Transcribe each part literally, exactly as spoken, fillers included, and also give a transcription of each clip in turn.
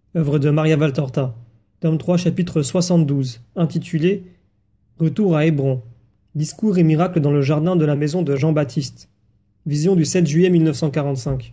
Œuvre de Maria Valtorta, tome trois, chapitre soixante-douze, intitulé Retour à Hébron. Discours et miracles dans le jardin de la maison de Jean-Baptiste. Vision du sept juillet mille neuf cent quarante-cinq.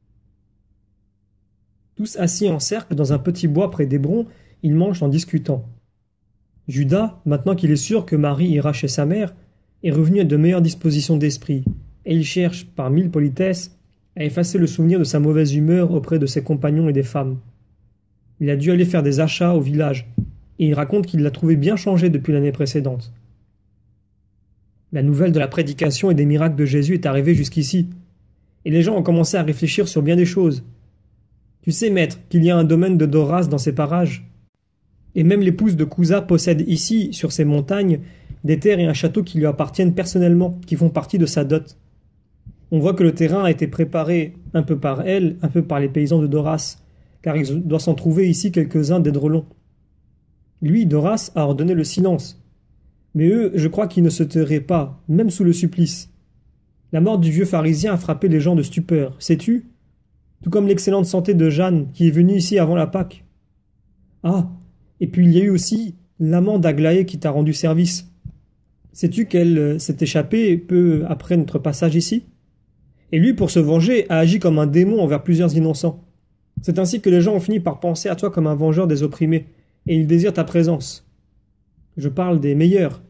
Tous assis en cercle dans un petit bois près d'Hébron, ils mangent en discutant. Judas, maintenant qu'il est sûr que Marie ira chez sa mère, est revenu à de meilleures dispositions d'esprit, et il cherche, par mille politesses, à effacer le souvenir de sa mauvaise humeur auprès de ses compagnons et des femmes. Il a dû aller faire des achats au village, et il raconte qu'il l'a trouvé bien changé depuis l'année précédente. La nouvelle de la prédication et des miracles de Jésus est arrivée jusqu'ici, et les gens ont commencé à réfléchir sur bien des choses. Tu sais, maître, qu'il y a un domaine de Doras dans ces parages, et même l'épouse de Cousa possède ici, sur ces montagnes, des terres et un château qui lui appartiennent personnellement, qui font partie de sa dot. On voit que le terrain a été préparé un peu par elle, un peu par les paysans de Doras, car il doit s'en trouver ici quelques-uns d'Édrelon. Lui, Doras, a ordonné le silence. Mais eux, je crois qu'ils ne se tairaient pas, même sous le supplice. La mort du vieux pharisien a frappé les gens de stupeur, sais-tu? Tout comme l'excellente santé de Jeanne, qui est venue ici avant la Pâque. Ah, et puis il y a eu aussi l'amant d'Aglaé qui t'a rendu service. Sais-tu qu'elle s'est échappée peu après notre passage ici? Et lui, pour se venger, a agi comme un démon envers plusieurs innocents. C'est ainsi que les gens ont fini par penser à toi comme un vengeur des opprimés, et ils désirent ta présence. Je parle des meilleurs.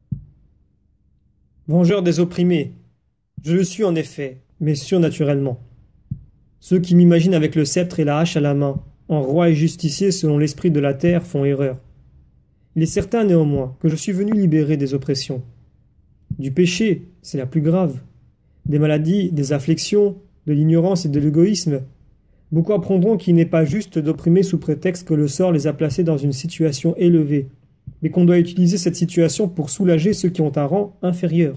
Vengeur des opprimés. Je le suis en effet, mais surnaturellement. Ceux qui m'imaginent avec le sceptre et la hache à la main, en roi et justicier selon l'esprit de la terre, font erreur. Il est certain néanmoins que je suis venu libérer des oppressions. Du péché, c'est la plus grave. Des maladies, des afflictions, de l'ignorance et de l'égoïsme. Beaucoup apprendront qu'il n'est pas juste d'opprimer sous prétexte que le sort les a placés dans une situation élevée, mais qu'on doit utiliser cette situation pour soulager ceux qui ont un rang inférieur.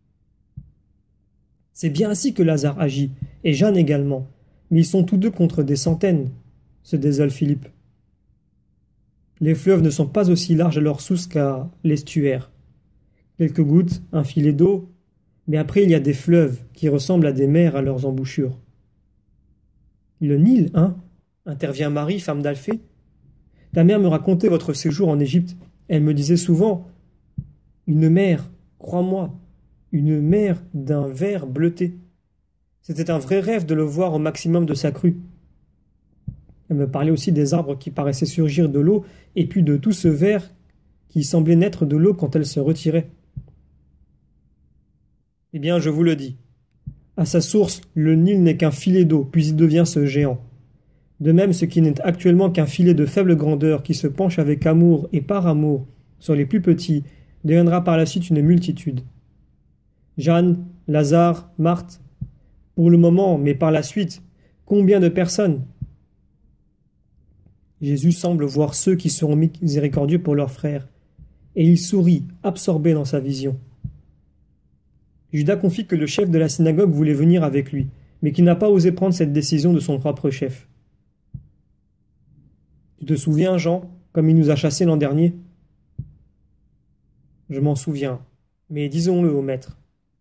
C'est bien ainsi que Lazare agit, et Jeanne également, mais ils sont tous deux contre des centaines, se désole Philippe. Les fleuves ne sont pas aussi larges à leur source qu'à l'estuaire. Quelques gouttes, un filet d'eau, mais après il y a des fleuves qui ressemblent à des mers à leurs embouchures. Le Nil, hein? Intervient Marie, femme d'Alphée. Ta mère me racontait votre séjour en Égypte. Elle me disait souvent une mer, crois-moi, une mer d'un vert bleuté. C'était un vrai rêve de le voir au maximum de sa crue. Elle me parlait aussi des arbres qui paraissaient surgir de l'eau et puis de tout ce vert qui semblait naître de l'eau quand elle se retirait. Eh bien, je vous le dis. À sa source, le Nil n'est qu'un filet d'eau, puis il devient ce géant. De même, ce qui n'est actuellement qu'un filet de faible grandeur qui se penche avec amour et par amour sur les plus petits, deviendra par la suite une multitude. Jeanne, Lazare, Marthe, pour le moment, mais par la suite, combien de personnes? Jésus semble voir ceux qui seront miséricordieux pour leurs frères, et il sourit, absorbé dans sa vision. Judas confie que le chef de la synagogue voulait venir avec lui, mais qu'il n'a pas osé prendre cette décision de son propre chef. Tu te souviens, Jean, comme il nous a chassés l'an dernier? Je m'en souviens, mais disons-le au maître.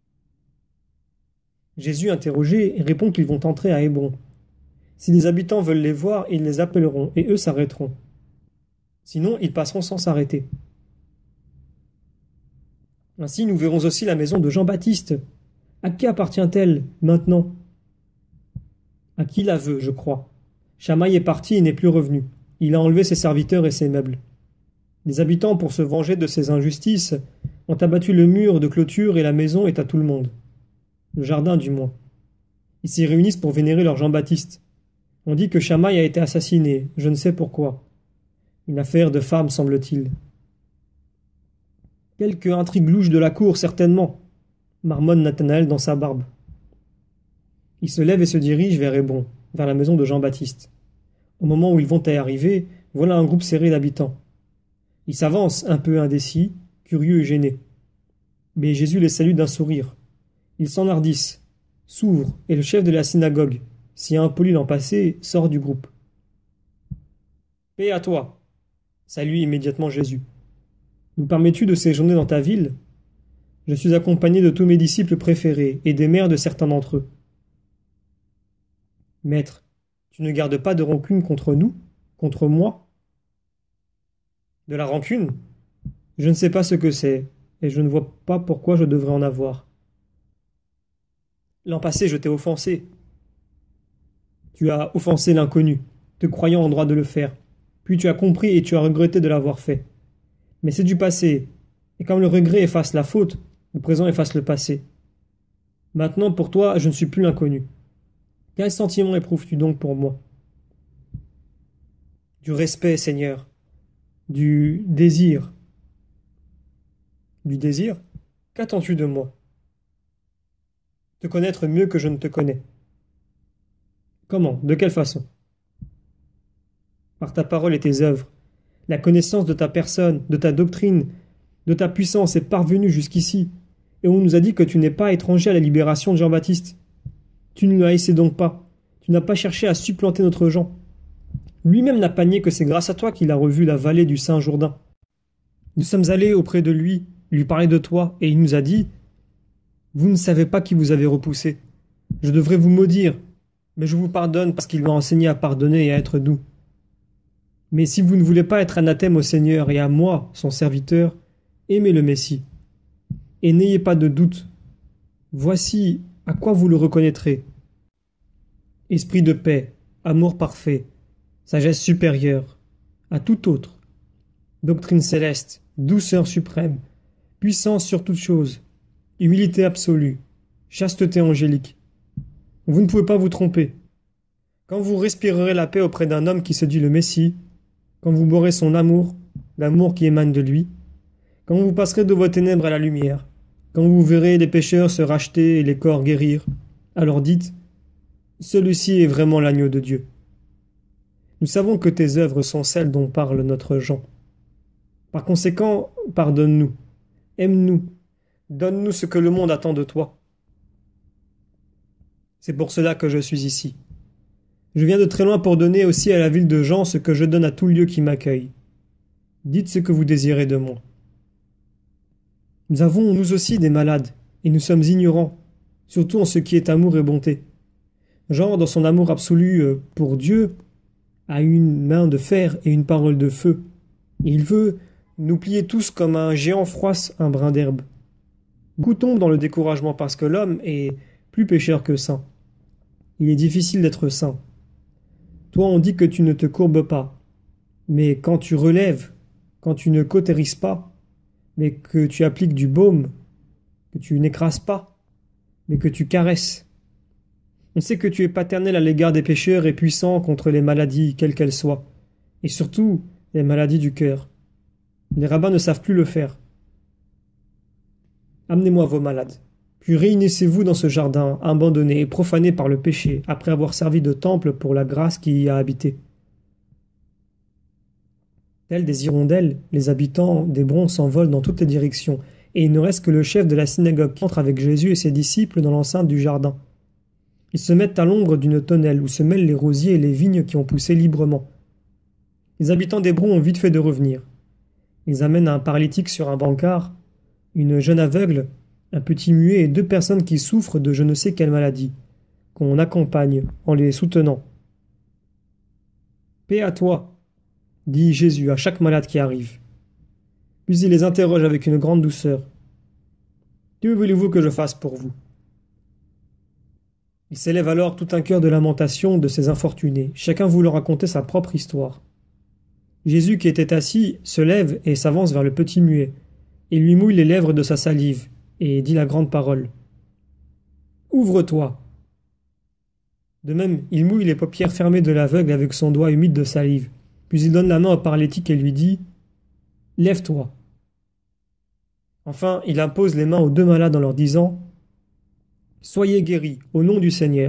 Jésus, interrogé, répond qu'ils vont entrer à Hébron. Si les habitants veulent les voir, ils les appelleront, et eux s'arrêteront. Sinon, ils passeront sans s'arrêter. Ainsi, nous verrons aussi la maison de Jean-Baptiste. À qui appartient-elle, maintenant? À qui la veut, je crois. Chamaï est parti et n'est plus revenu. Il a enlevé ses serviteurs et ses meubles. Les habitants, pour se venger de ces injustices, ont abattu le mur de clôture et la maison est à tout le monde. Le jardin, du moins. Ils s'y réunissent pour vénérer leur Jean-Baptiste. On dit que Chamaï a été assassiné, je ne sais pourquoi. Une affaire de femme, semble-t-il. Quelque intrigue louche de la cour, certainement, marmonne Nathanaël dans sa barbe. Il se lève et se dirige vers Hébron, vers la maison de Jean-Baptiste. Au moment où ils vont y arriver, voilà un groupe serré d'habitants. Ils s'avancent, un peu indécis, curieux et gênés. Mais Jésus les salue d'un sourire. Ils s'enhardissent, s'ouvrent, et le chef de la synagogue, si impoli l'an passé, sort du groupe. Paix à toi, salue immédiatement Jésus. Nous permets-tu de séjourner dans ta ville? Je suis accompagné de tous mes disciples préférés et des mères de certains d'entre eux. Maître, tu ne gardes pas de rancune contre nous? Contre moi? De la rancune? Je ne sais pas ce que c'est, et je ne vois pas pourquoi je devrais en avoir. L'an passé, je t'ai offensé. Tu as offensé l'inconnu, te croyant en droit de le faire. Puis tu as compris et tu as regretté de l'avoir fait. Mais c'est du passé, et comme le regret efface la faute, le présent efface le passé. Maintenant, pour toi, je ne suis plus l'inconnu. Quel sentiment éprouves-tu donc pour moi? Du respect, Seigneur. Du désir. Du désir? Qu'attends-tu de moi? Te connaître mieux que je ne te connais. Comment? De quelle façon? Par ta parole et tes œuvres. La connaissance de ta personne, de ta doctrine, de ta puissance est parvenue jusqu'ici, et on nous a dit que tu n'es pas étranger à la libération de Jean-Baptiste. Tu ne le haïssais donc pas. Tu n'as pas cherché à supplanter notre Jean. Lui-même n'a pas nié que c'est grâce à toi qu'il a revu la vallée du Saint-Jourdain. Nous sommes allés auprès de lui, lui parler de toi, et il nous a dit « Vous ne savez pas qui vous avez repoussé. Je devrais vous maudire, mais je vous pardonne parce qu'il m'a enseigné à pardonner et à être doux. Mais si vous ne voulez pas être anathème au Seigneur et à moi, son serviteur, aimez le Messie. Et n'ayez pas de doute. Voici à quoi vous le reconnaîtrez. Esprit de paix, amour parfait, sagesse supérieure à tout autre, doctrine céleste, douceur suprême, puissance sur toute chose, humilité absolue, chasteté angélique. Vous ne pouvez pas vous tromper. Quand vous respirerez la paix auprès d'un homme qui se dit le Messie, quand vous boirez son amour, l'amour qui émane de lui, quand vous passerez de vos ténèbres à la lumière, quand vous verrez les pécheurs se racheter et les corps guérir, alors dites « Celui-ci est vraiment l'agneau de Dieu ». Nous savons que tes œuvres sont celles dont parle notre Jean. Par conséquent, pardonne-nous, aime-nous, donne-nous ce que le monde attend de toi. C'est pour cela que je suis ici. Je viens de très loin pour donner aussi à la ville de Jean ce que je donne à tout lieu qui m'accueille. Dites ce que vous désirez de moi. Nous avons, nous aussi, des malades, et nous sommes ignorants, surtout en ce qui est amour et bonté. Jean, dans son amour absolu pour Dieu, a une main de fer et une parole de feu, et il veut nous plier tous comme un géant froisse un brin d'herbe. Beaucoup tombent dans le découragement parce que l'homme est plus pécheur que saint. Il est difficile d'être saint. Toi, on dit que tu ne te courbes pas, mais quand tu relèves, quand tu ne cauterises pas, mais que tu appliques du baume, que tu n'écrases pas, mais que tu caresses. On sait que tu es paternel à l'égard des pécheurs et puissant contre les maladies, quelles qu'elles soient, et surtout les maladies du cœur. Les rabbins ne savent plus le faire. Amenez-moi vos malades, puis réunissez-vous dans ce jardin, abandonné et profané par le péché, après avoir servi de temple pour la grâce qui y a habité. Tels des hirondelles, les habitants d'Hébron s'envolent dans toutes les directions, et il ne reste que le chef de la synagogue qui entre avec Jésus et ses disciples dans l'enceinte du jardin. Ils se mettent à l'ombre d'une tonnelle où se mêlent les rosiers et les vignes qui ont poussé librement. Les habitants d'Hébron ont vite fait de revenir. Ils amènent un paralytique sur un brancard, une jeune aveugle, un petit muet et deux personnes qui souffrent de je ne sais quelle maladie, qu'on accompagne en les soutenant. « Paix à toi !» dit Jésus à chaque malade qui arrive. Puis il les interroge avec une grande douceur. « Que voulez-vous que je fasse pour vous ?» Il s'élève alors tout un chœur de lamentation de ces infortunés, chacun voulant raconter sa propre histoire. Jésus, qui était assis, se lève et s'avance vers le petit muet. Il lui mouille les lèvres de sa salive, et dit la grande parole. « Ouvre-toi !» De même, il mouille les paupières fermées de l'aveugle avec son doigt humide de salive, puis il donne la main au paralytique et lui dit « Lève-toi !» Enfin, il impose les mains aux deux malades en leur disant « Soyez guéris, au nom du Seigneur !»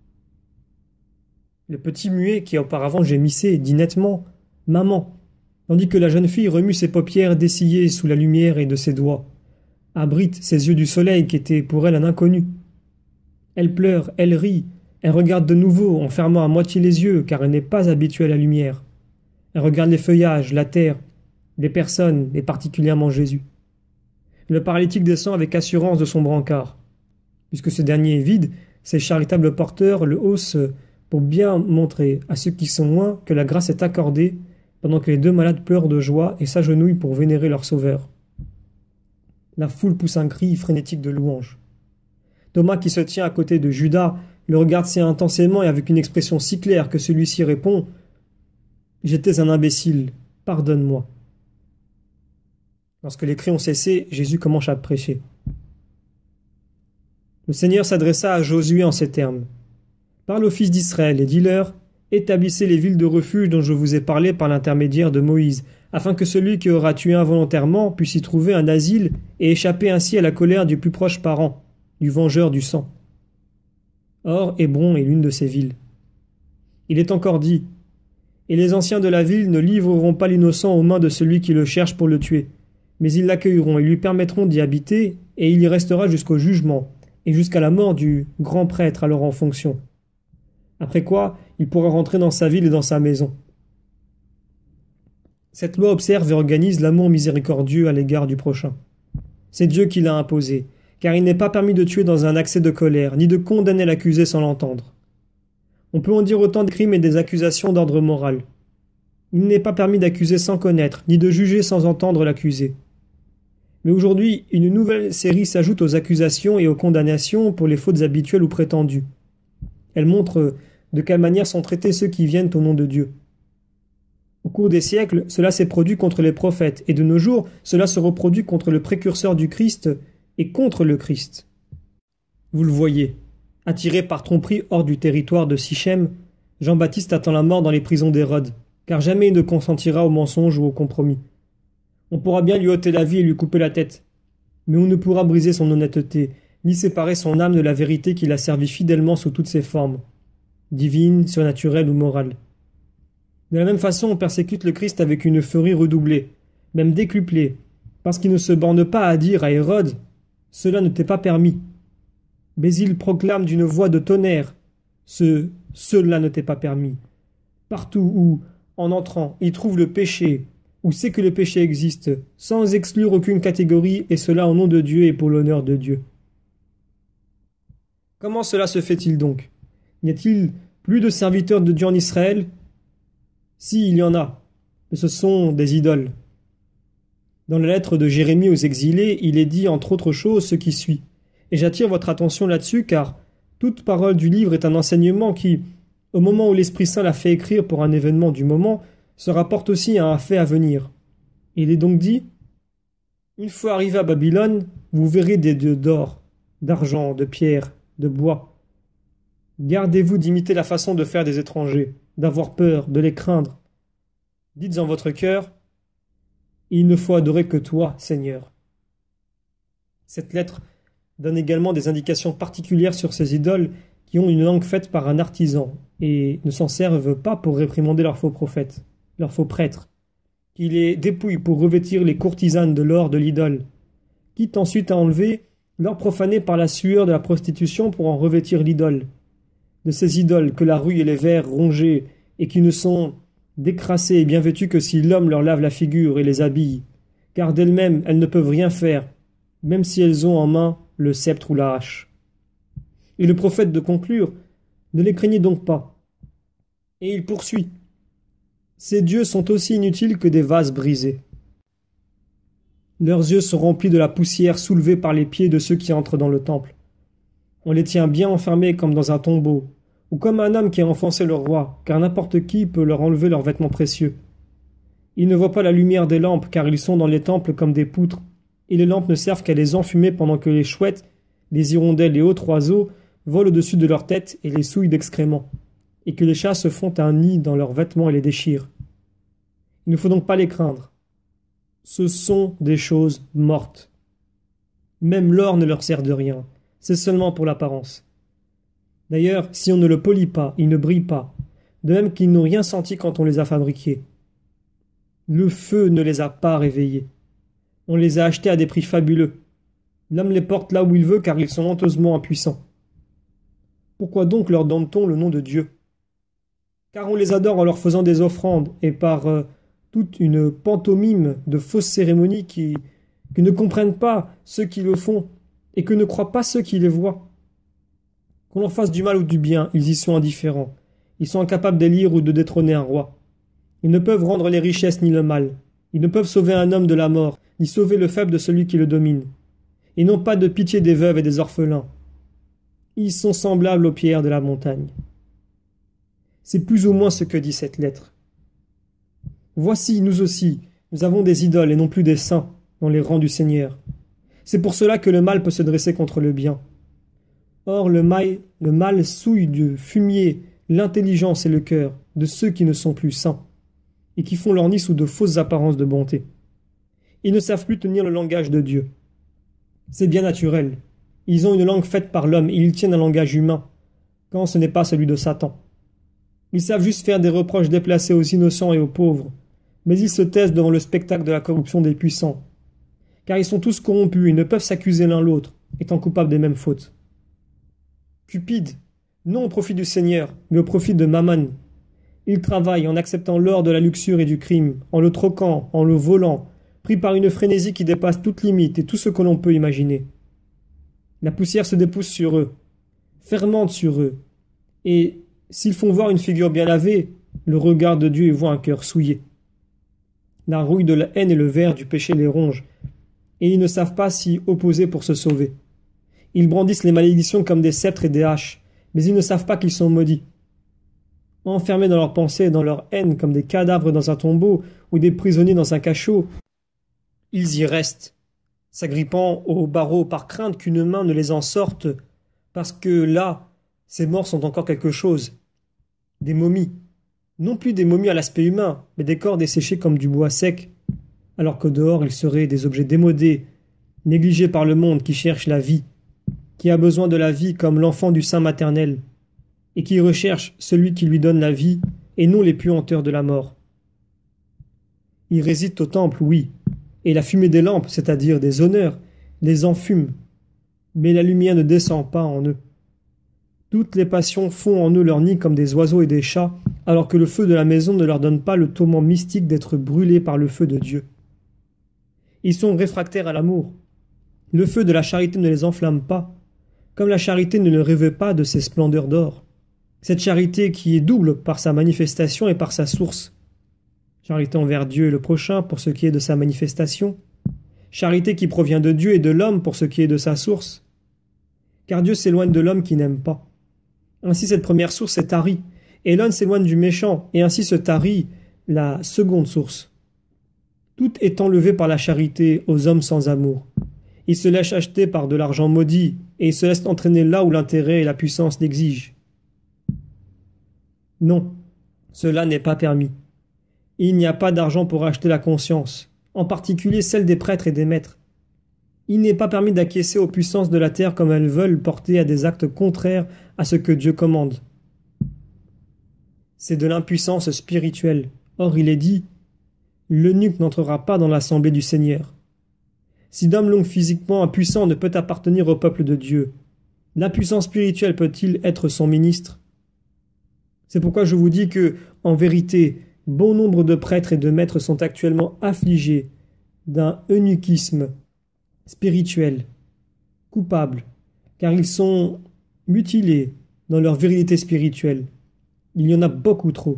Le petit muet, qui auparavant gémissait, dit nettement « Maman !» tandis que la jeune fille remue ses paupières dessillées sous la lumière et de ses doigts, abrite ses yeux du soleil qui était pour elle un inconnu. Elle pleure, elle rit, elle regarde de nouveau en fermant à moitié les yeux car elle n'est pas habituée à la lumière. Elle regarde les feuillages, la terre, les personnes et particulièrement Jésus. Le paralytique descend avec assurance de son brancard. Puisque ce dernier est vide, ses charitables porteurs le haussent pour bien montrer à ceux qui sont loin que la grâce est accordée, pendant que les deux malades pleurent de joie et s'agenouillent pour vénérer leur sauveur. La foule pousse un cri frénétique de louange. Thomas, qui se tient à côté de Judas, le regarde si intensément et avec une expression si claire que celui-ci répond « J'étais un imbécile, pardonne-moi ». Lorsque les cris ont cessé, Jésus commence à prêcher. Le Seigneur s'adressa à Josué en ces termes. « Parle aux fils d'Israël et dis-leur, établissez les villes de refuge dont je vous ai parlé par l'intermédiaire de Moïse, afin que celui qui aura tué involontairement puisse y trouver un asile et échapper ainsi à la colère du plus proche parent, du vengeur du sang. » Or, Hébron est l'une de ces villes. Il est encore dit « Et les anciens de la ville ne livreront pas l'innocent aux mains de celui qui le cherche pour le tuer, mais ils l'accueilleront et lui permettront d'y habiter, et il y restera jusqu'au jugement, et jusqu'à la mort du grand prêtre alors en fonction. Après quoi, il pourra rentrer dans sa ville et dans sa maison. » Cette loi observe et organise l'amour miséricordieux à l'égard du prochain. C'est Dieu qui l'a imposé, car il n'est pas permis de tuer dans un accès de colère, ni de condamner l'accusé sans l'entendre. On peut en dire autant des crimes et des accusations d'ordre moral. Il n'est pas permis d'accuser sans connaître, ni de juger sans entendre l'accusé. Mais aujourd'hui, une nouvelle série s'ajoute aux accusations et aux condamnations pour les fautes habituelles ou prétendues. Elle montre de quelle manière sont traités ceux qui viennent au nom de Dieu. Au cours des siècles, cela s'est produit contre les prophètes, et de nos jours, cela se reproduit contre le précurseur du Christ et contre le Christ. Vous le voyez, attiré par tromperie hors du territoire de Sichem, Jean-Baptiste attend la mort dans les prisons d'Hérode, car jamais il ne consentira au mensonge ou au compromis. On pourra bien lui ôter la vie et lui couper la tête, mais on ne pourra briser son honnêteté, ni séparer son âme de la vérité qui l'a servi fidèlement sous toutes ses formes, divine, surnaturelle ou morale. De la même façon, on persécute le Christ avec une furie redoublée, même décuplée, parce qu'il ne se borne pas à dire à Hérode « Cela ne t'est pas permis ». Mais il proclame d'une voix de tonnerre ce « Cela ne t'est pas permis ». Partout où, en entrant, il trouve le péché, ou sait que le péché existe, sans exclure aucune catégorie, et cela au nom de Dieu et pour l'honneur de Dieu. Comment cela se fait-il donc? N'y a-t-il plus de serviteurs de Dieu en Israël? Si, il y en a, mais ce sont des idoles. Dans la lettre de Jérémie aux exilés, il est dit entre autres choses ce qui suit. Et j'attire votre attention là-dessus car toute parole du livre est un enseignement qui, au moment où l'Esprit Saint l'a fait écrire pour un événement du moment, se rapporte aussi à un fait à venir. Il est donc dit « Une fois arrivé à Babylone, vous verrez des dieux d'or, d'argent, de pierre, de bois. Gardez-vous d'imiter la façon de faire des étrangers, d'avoir peur, de les craindre. Dites en votre cœur « Il ne faut adorer que toi, Seigneur. » Cette lettre donne également des indications particulières sur ces idoles qui ont une langue faite par un artisan et ne s'en servent pas pour réprimander leurs faux prophètes, leurs faux prêtres, qui les dépouillent pour revêtir les courtisanes de l'or de l'idole, quitte ensuite à enlever l'or profané par la sueur de la prostitution pour en revêtir l'idole. De ces idoles que la rue et les vers rongés et qui ne sont décrassées et bien vêtues que si l'homme leur lave la figure et les habille, car d'elles-mêmes elles ne peuvent rien faire, même si elles ont en main le sceptre ou la hache. Et le prophète de conclure, ne les craignez donc pas. Et il poursuit. Ces dieux sont aussi inutiles que des vases brisés. Leurs yeux sont remplis de la poussière soulevée par les pieds de ceux qui entrent dans le temple. On les tient bien enfermés comme dans un tombeau, ou comme un homme qui a enfoncé le roi, car n'importe qui peut leur enlever leurs vêtements précieux. Ils ne voient pas la lumière des lampes, car ils sont dans les temples comme des poutres, et les lampes ne servent qu'à les enfumer pendant que les chouettes, les hirondelles et autres oiseaux volent au-dessus de leurs têtes et les souillent d'excréments, et que les chats se font un nid dans leurs vêtements et les déchirent. Il ne faut donc pas les craindre. Ce sont des choses mortes. Même l'or ne leur sert de rien, c'est seulement pour l'apparence. D'ailleurs, si on ne le polit pas, il ne brille pas, de même qu'ils n'ont rien senti quand on les a fabriqués. Le feu ne les a pas réveillés. On les a achetés à des prix fabuleux. L'homme les porte là où il veut car ils sont honteusement impuissants. Pourquoi donc leur donne-t-on le nom de Dieu? Car on les adore en leur faisant des offrandes et par euh, toute une pantomime de fausses cérémonies qui, qui ne comprennent pas ceux qui le font et que ne croient pas ceux qui les voient. Qu'on leur fasse du mal ou du bien, ils y sont indifférents, Ils sont incapables d'élire ou de détrôner un roi. Ils ne peuvent rendre les richesses ni le mal. Ils ne peuvent sauver un homme de la mort, ni sauver le faible de celui qui le domine. Ils n'ont pas de pitié des veuves et des orphelins. Ils sont semblables aux pierres de la montagne. C'est plus ou moins ce que dit cette lettre. Voici, nous aussi, nous avons des idoles et non plus des saints dans les rangs du Seigneur. C'est pour cela que le mal peut se dresser contre le bien. Or, le mal, le mal souille du fumier l'intelligence et le cœur de ceux qui ne sont plus saints et qui font leur nid sous de fausses apparences de bonté. Ils ne savent plus tenir le langage de Dieu. C'est bien naturel. Ils ont une langue faite par l'homme et ils tiennent un langage humain, quand ce n'est pas celui de Satan. Ils savent juste faire des reproches déplacés aux innocents et aux pauvres, mais ils se taisent devant le spectacle de la corruption des puissants, car ils sont tous corrompus et ne peuvent s'accuser l'un l'autre, étant coupables des mêmes fautes. Cupide, non au profit du Seigneur, mais au profit de Mammon. Il travaille en acceptant l'or de la luxure et du crime, en le troquant, en le volant, pris par une frénésie qui dépasse toute limite et tout ce que l'on peut imaginer. La poussière se dépousse sur eux, fermente sur eux, et s'ils font voir une figure bien lavée, le regard de Dieu y voit un cœur souillé. La rouille de la haine et le ver du péché les rongent, et ils ne savent pas s'y opposer pour se sauver. Ils brandissent les malédictions comme des sceptres et des haches, mais ils ne savent pas qu'ils sont maudits. Enfermés dans leurs pensées et dans leur haine comme des cadavres dans un tombeau ou des prisonniers dans un cachot, ils y restent, s'agrippant aux barreaux par crainte qu'une main ne les en sorte, parce que là, ces morts sont encore quelque chose. Des momies. Non plus des momies à l'aspect humain, mais des corps desséchés comme du bois sec, alors que dehors ils seraient des objets démodés, négligés par le monde qui cherche la vie, qui a besoin de la vie comme l'enfant du sein maternel, et qui recherche celui qui lui donne la vie, et non les puanteurs de la mort. Ils résident au temple, oui, et la fumée des lampes, c'est-à-dire des honneurs, les enfume, mais la lumière ne descend pas en eux. Toutes les passions font en eux leur nid comme des oiseaux et des chats, alors que le feu de la maison ne leur donne pas le tourment mystique d'être brûlés par le feu de Dieu. Ils sont réfractaires à l'amour. Le feu de la charité ne les enflamme pas, comme la charité ne le rêvait pas de ses splendeurs d'or. Cette charité qui est double par sa manifestation et par sa source. Charité envers Dieu et le prochain pour ce qui est de sa manifestation. Charité qui provient de Dieu et de l'homme pour ce qui est de sa source. Car Dieu s'éloigne de l'homme qui n'aime pas. Ainsi cette première source est tarie, et l'homme s'éloigne du méchant, et ainsi se tarit la seconde source. Tout est enlevé par la charité aux hommes sans amour. Ils se laissent acheter par de l'argent maudit, et ils se laissent entraîner là où l'intérêt et la puissance l'exigent. Non, cela n'est pas permis. Il n'y a pas d'argent pour acheter la conscience, en particulier celle des prêtres et des maîtres. Il n'est pas permis d'acquiescer aux puissances de la terre comme elles veulent porter à des actes contraires à ce que Dieu commande. C'est de l'impuissance spirituelle. Or il est dit « L'eunuque n'entrera pas dans l'assemblée du Seigneur ». Si d'homme long physiquement impuissant ne peut appartenir au peuple de Dieu, l'impuissance spirituelle peut-il être son ministre? C'est pourquoi je vous dis que, en vérité, bon nombre de prêtres et de maîtres sont actuellement affligés d'un eunuchisme spirituel, coupables, car ils sont mutilés dans leur virilité spirituelle. Il y en a beaucoup trop.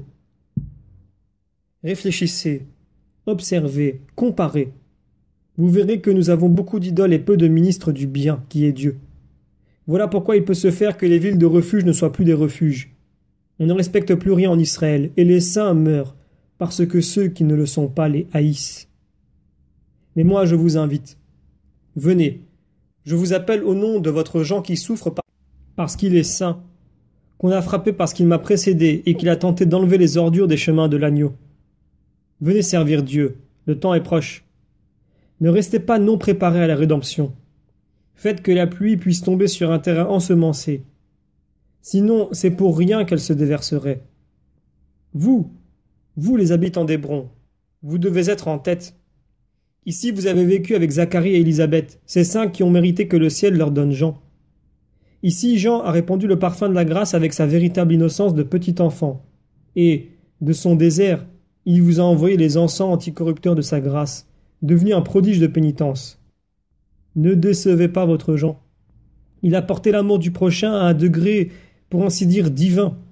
Réfléchissez, observez, comparez. Vous verrez que nous avons beaucoup d'idoles et peu de ministres du bien, qui est Dieu. Voilà pourquoi il peut se faire que les villes de refuge ne soient plus des refuges. On ne respecte plus rien en Israël, et les saints meurent, parce que ceux qui ne le sont pas les haïssent. Mais moi je vous invite. Venez, je vous appelle au nom de votre Jean qui souffre parce qu'il est saint, qu'on a frappé parce qu'il m'a précédé et qu'il a tenté d'enlever les ordures des chemins de l'agneau. Venez servir Dieu, le temps est proche. Ne restez pas non préparés à la rédemption. Faites que la pluie puisse tomber sur un terrain ensemencé. Sinon, c'est pour rien qu'elle se déverserait. Vous, vous les habitants d'Hébron, vous devez être en tête. Ici, vous avez vécu avec Zacharie et Élisabeth, ces saints qui ont mérité que le ciel leur donne Jean. Ici, Jean a répandu le parfum de la grâce avec sa véritable innocence de petit enfant. Et, de son désert, il vous a envoyé les encens anticorrupteurs de sa grâce, devenu un prodige de pénitence. Ne décevez pas votre Jean. Il a porté l'amour du prochain à un degré, pour ainsi dire, divin,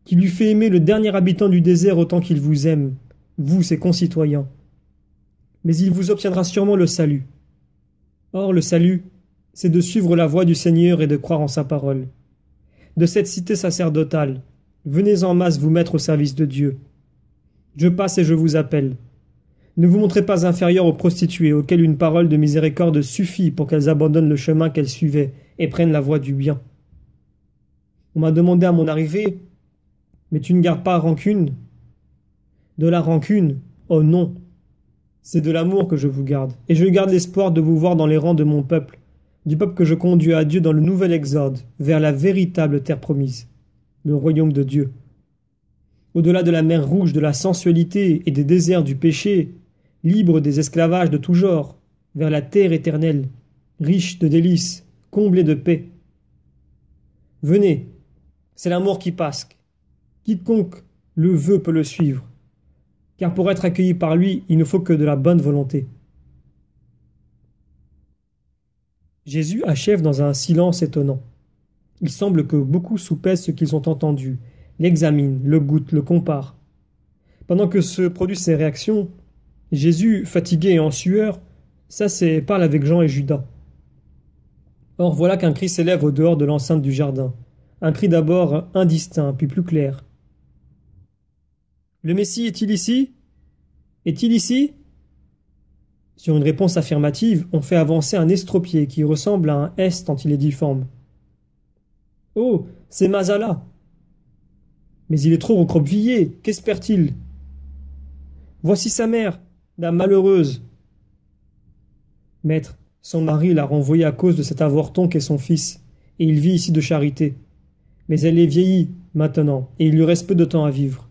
qui lui fait aimer le dernier habitant du désert autant qu'il vous aime, vous, ses concitoyens. Mais il vous obtiendra sûrement le salut. Or, le salut, c'est de suivre la voie du Seigneur et de croire en sa parole. De cette cité sacerdotale, venez en masse vous mettre au service de Dieu. Je passe et je vous appelle. Ne vous montrez pas inférieurs aux prostituées auxquelles une parole de miséricorde suffit pour qu'elles abandonnent le chemin qu'elles suivaient et prennent la voie du bien. On m'a demandé à mon arrivée, mais tu ne gardes pas rancune? De la rancune? Oh non! C'est de l'amour que je vous garde, et je garde l'espoir de vous voir dans les rangs de mon peuple, du peuple que je conduis à Dieu dans le nouvel exode, vers la véritable terre promise, le royaume de Dieu. Au-delà de la mer rouge de la sensualité et des déserts du péché, libre des esclavages de tout genre, vers la terre éternelle, riche de délices, comblée de paix. Venez, c'est l'amour qui passe. Quiconque le veut peut le suivre, car pour être accueilli par lui, il ne faut que de la bonne volonté. Jésus achève dans un silence étonnant. Il semble que beaucoup soupèsent ce qu'ils ont entendu, l'examinent, le goûtent, le comparent. Pendant que se produisent ces réactions, Jésus, fatigué et en sueur, s'assied et parle avec Jean et Judas. Or voilà qu'un cri s'élève au dehors de l'enceinte du jardin, un cri d'abord indistinct, puis plus clair. « Le Messie est-il ici? Est-il ici ?» Sur une réponse affirmative, on fait avancer un estropié qui ressemble à un S tant il est difforme. « Oh, c'est Mazala !»« Mais il est trop recroquevillé, qu'espère-t-il ?»« Voici sa mère, la malheureuse. » Maître, son mari l'a renvoyée à cause de cet avorton qu'est son fils, et il vit ici de charité. Mais elle est vieillie, maintenant, et il lui reste peu de temps à vivre.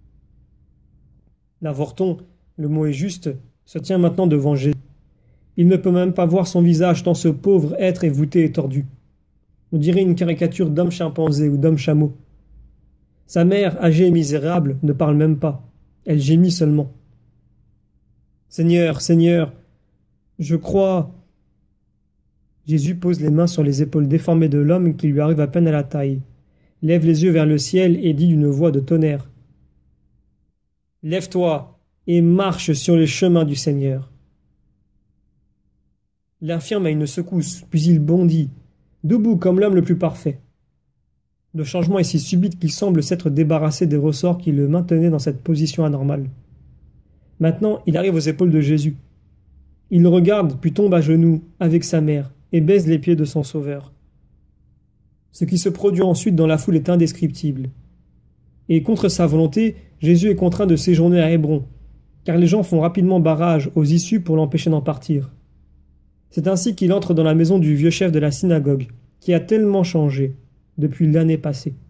L'avorton, le mot est juste, se tient maintenant devant Jésus. Il ne peut même pas voir son visage tant ce pauvre être est voûté et tordu. On dirait une caricature d'homme chimpanzé ou d'homme chameau. Sa mère, âgée et misérable, ne parle même pas. Elle gémit seulement. « Seigneur, Seigneur, je crois... » Jésus pose les mains sur les épaules déformées de l'homme qui lui arrive à peine à la taille, lève les yeux vers le ciel et dit d'une voix de tonnerre. « Lève-toi et marche sur les chemins du Seigneur. » L'infirme a une secousse, puis il bondit, debout comme l'homme le plus parfait. Le changement est si subit qu'il semble s'être débarrassé des ressorts qui le maintenaient dans cette position anormale. Maintenant, il arrive aux épaules de Jésus. Il le regarde, puis tombe à genoux, avec sa mère, et baise les pieds de son Sauveur. Ce qui se produit ensuite dans la foule est indescriptible. Et contre sa volonté, Jésus est contraint de séjourner à Hébron, car les gens font rapidement barrage aux issues pour l'empêcher d'en partir. C'est ainsi qu'il entre dans la maison du vieux chef de la synagogue, qui a tellement changé depuis l'année passée.